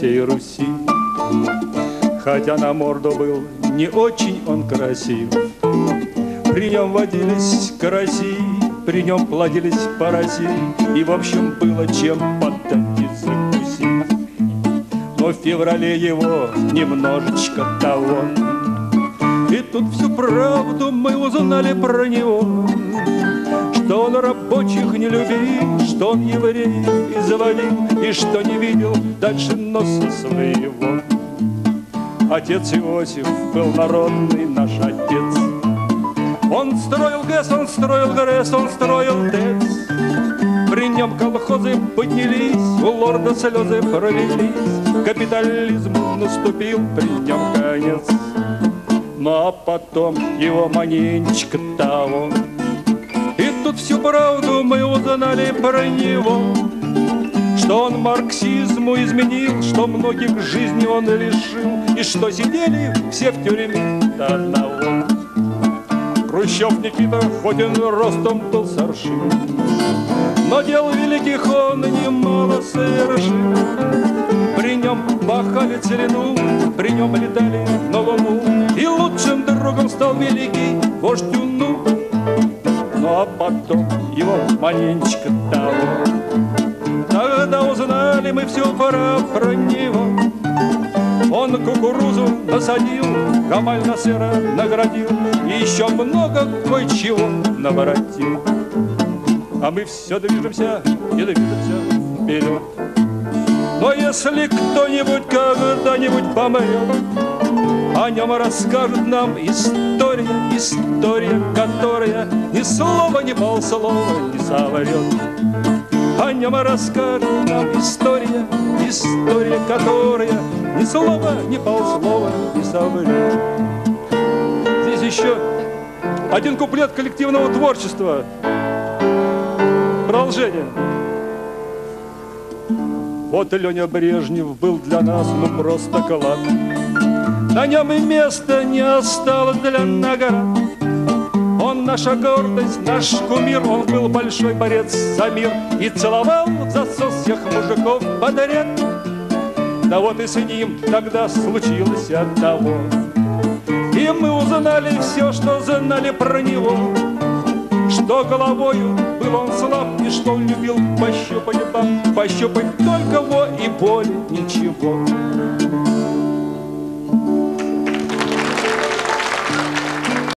всей Руси. Хотя на морду был не очень он красив, при нем водились караси, при нем плодились пороси, и в общем было чем поддать и закусить. Но в феврале его немножечко того, и тут всю правду мы узнали про него, что он рабочих не любил, что он евреев изводил, и что не видел дальше носа своего. Отец Иосиф был народный наш отец. Он строил ГЭС, он строил ГРЭС, он строил ТЭЦ. При нем колхозы поднялись, у лорда слезы пролились, капитализму наступил при нем конец. Ну а потом его маненечка того, и тут всю правду мы узнали про него, что он марксизму изменил, что многих жизней он лишил, и что сидели все в тюрьме до одного. Хрущев Никита, хоть он ростом был старший, но дел великих он немало совершил. При нем пахали целину, при нем летали на Луну, и лучшим другом стал великий вождь Юну. Ну а потом его маненечка того, тогда узнали мы все про него. Он кукурузу насадил, Гамаль Насера наградил, и еще много кое-чего наворотил. А мы все движемся и движемся вперед. Но если кто-нибудь когда-нибудь помрет, о нем расскажет нам история, история, которая ни слова, ни полслова не соврет. О нем расскажет нам история, история, которая ни слова, ни полслова не соврет. Здесь еще один куплет коллективного творчества. Продолжение. Вот Леня Брежнев был для нас ну просто клад. На нем и места не осталось для наград. Он наша гордость, наш кумир, он был большой борец за мир и целовал в засос всех мужиков подряд. Да вот и с ним тогда случилось от того, и мы узнали все, что знали про него, что головою был он слаб и что он любил пощупать баб, пощупать только его и более ничего.